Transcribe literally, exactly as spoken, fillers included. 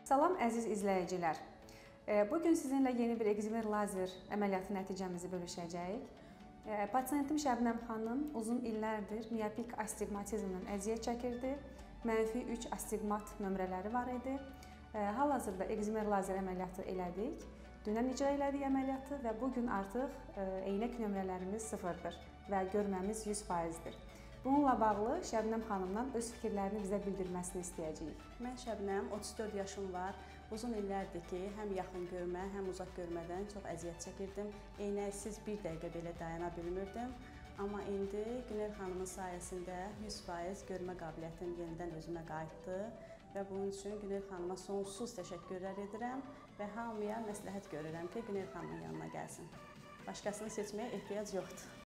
Salam əziz izləyicilər. Bugün sizinlə yeni bir ekzimer lazer əməliyyatı nəticəmizi bölüşəcəyik. Pasiyentim Şəbnəm xanım uzun illərdir miopik astigmatizmlə əziyyət çəkirdi. Mənfi üç astigmat nömrələri var idi. Hal-hazırda ekzimer lazer əməliyyatı elədik. Dünən icra elədik əməliyyatı və bugün artıq eynək nömrələrimiz sıfırdır və görməmiz yüz faizdir. Bununla bağlı Şəbnəm xanımdan öz fikirlərini bizə bildirməsini istəyəcəyik. Mən Şəbnəm, otuz dörd yaşım var. Uzun illərdir ki, həm yaxın görmə, həm uzaq görmədən çox əziyyət çəkirdim. Eynəksiz bir dəqiqə belə dayana bilmirdim. Amma indi Günel xanımın sayəsində yüz faiz görmə qabiliyyətim yenidən özümə qayıtdı və bunun üçün Günel xanıma sonsuz təşəkkürlər edirəm və hamıya məsləhət görürəm ki, Günel xanımın yanına gəlsin. Başqasını seçməyə ehtiyac yoxdur.